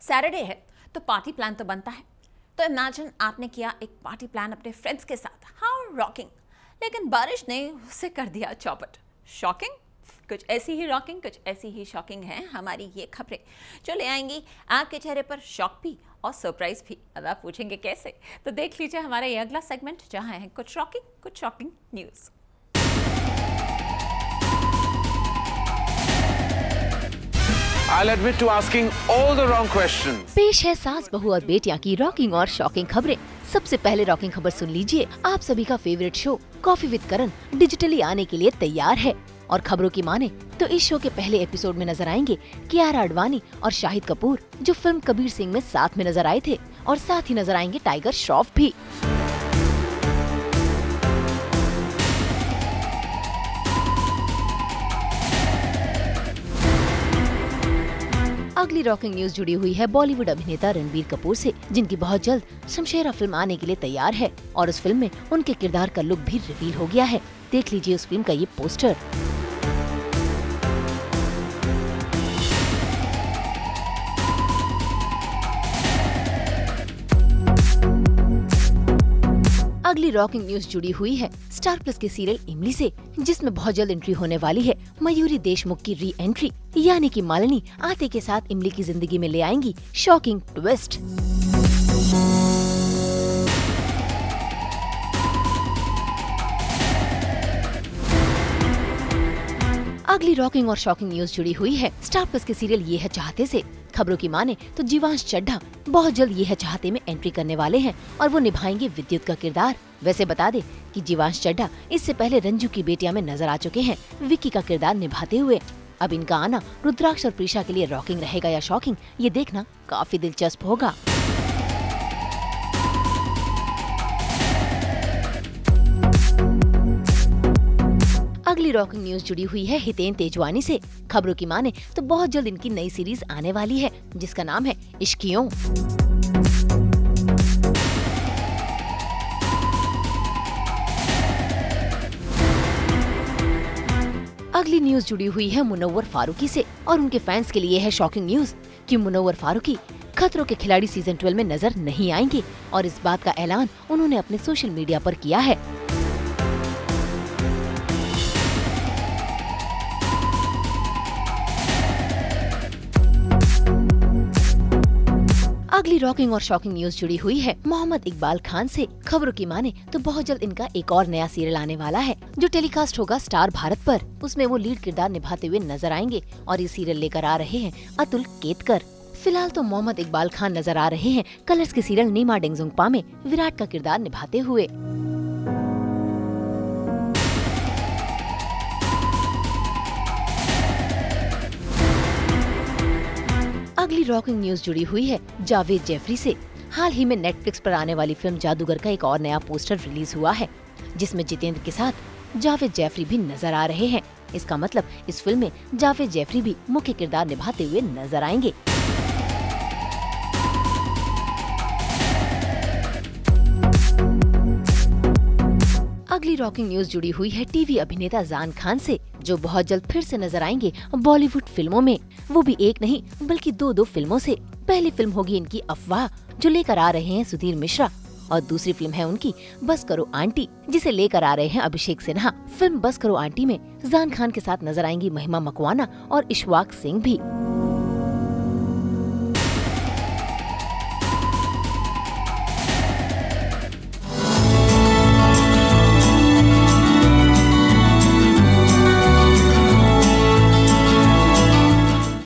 Saturday है तो party plan तो बनता है। तो इमेजिन आपने किया एक पार्टी प्लान अपने फ्रेंड्स के साथ, हाउ रॉकिंग। लेकिन बारिश ने उसे कर दिया चौपट। शॉकिंग? कुछ ऐसी ही रॉकिंग, कुछ ऐसी ही शॉकिंग है हमारी ये खबरें, जो ले आएंगी आपके चेहरे पर शॉक भी और सरप्राइज भी। अब आप पूछेंगे कैसे, तो देख लीजिए हमारा ये अगला सेगमेंट, जहां है कुछ shocking news. I'll admit to asking all the wrong questions. पेश है सास बहू और बेटियां की रॉकिंग और शॉकिंग खबरें। सबसे पहले रॉकिंग खबर सुन लीजिए। आप सभी का favourite show coffee with Karan digitally आने के लिए तैयार है और खबरों की माने तो इस शो के पहले एपिसोड में नजर आएंगे कियारा आडवाणी और शाहिद कपूर, जो फिल्म कबीर सिंह में साथ में नजर आए थे, और साथ ही नजर आएंगे टाइगर श्रॉफ भी। अगली रॉकिंग न्यूज जुड़ी हुई है बॉलीवुड अभिनेता रणबीर कपूर से, जिनकी बहुत जल्द शमशेरा फिल्म आने के लिए तैयार है और उस फिल्म में उनके किरदार का लुक भी रिवील हो गया है। देख लीजिए उस फिल्म का ये पोस्टर। अगली रॉकिंग न्यूज जुड़ी हुई है स्टार प्लस के सीरियल इमली से, जिसमें बहुत जल्द एंट्री होने वाली है मयूरी देशमुख की री एंट्री, यानी कि मालिनी आते के साथ इमली की जिंदगी में ले आएंगी शॉकिंग ट्विस्ट। अगली रॉकिंग और शॉकिंग न्यूज जुड़ी हुई है स्टार प्लस के सीरियल ये है चाहते से। खबरों की माने तो जीवांश चड्ढा बहुत जल्द ये है चाहते में एंट्री करने वाले हैं और वो निभाएंगे विद्युत का किरदार। वैसे बता दे कि जीवांश चड्ढा इससे पहले रंजू की बेटियां में नजर आ चुके हैं विक्की का किरदार निभाते हुए। अब इनका आना रुद्राक्ष और प्रीशा के लिए रॉकिंग रहेगा या शॉकिंग, ये देखना काफी दिलचस्प होगा। अगली रॉकिंग न्यूज जुड़ी हुई है हितेन तेजवानी से। खबरों की माने तो बहुत जल्द इनकी नई सीरीज आने वाली है, जिसका नाम है इश्कियों। अगली न्यूज जुड़ी हुई है मुनव्वर फारूकी से और उनके फैंस के लिए है शॉकिंग न्यूज कि मुनव्वर फारूकी खतरों के खिलाड़ी सीजन 12 में नजर नहीं आएंगे और इस बात का ऐलान उन्होंने अपने सोशल मीडिया पर किया है। अगली रॉकिंग और शॉकिंग न्यूज जुड़ी हुई है मोहम्मद इकबाल खान से। खबरों की माने तो बहुत जल्द इनका एक और नया सीरियल आने वाला है, जो टेलीकास्ट होगा स्टार भारत पर। उसमें वो लीड किरदार निभाते हुए नजर आएंगे और ये सीरियल लेकर आ रहे हैं अतुल केतकर। फिलहाल तो मोहम्मद इकबाल खान नजर आ रहे हैं कलर्स के सीरियल नीमा डेंगजुंगपा में विराट का किरदार निभाते हुए। अगली रॉकिंग न्यूज जुड़ी हुई है जावेद जैफरी से। हाल ही में नेटफ्लिक्स पर आने वाली फिल्म जादूगर का एक और नया पोस्टर रिलीज हुआ है, जिसमें जितेंद्र के साथ जावेद जैफरी भी नजर आ रहे हैं। इसका मतलब इस फिल्म में जावेद जैफरी भी मुख्य किरदार निभाते हुए नजर आएंगे। अगली रॉकिंग न्यूज जुड़ी हुई है टीवी अभिनेता जान खान से, जो बहुत जल्द फिर से नजर आएंगे बॉलीवुड फिल्मों में, वो भी एक नहीं बल्कि दो फिल्मों से। पहली फिल्म होगी इनकी अफवाह, जो लेकर आ रहे हैं सुधीर मिश्रा, और दूसरी फिल्म है उनकी बस करो आंटी, जिसे लेकर आ रहे हैं अभिषेक सिन्हा। फिल्म बस करो आंटी में जान खान के साथ नजर आएंगी महिमा मकवाना और इशवाक सिंह भी।